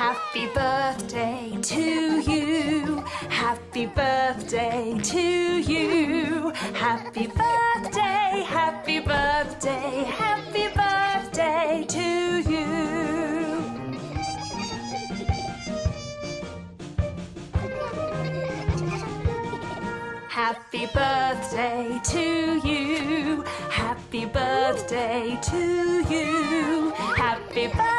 Happy birthday to you. Happy birthday to you. Happy birthday, happy birthday, happy birthday to you. Happy birthday to you. Happy birthday to you. Happy birthday.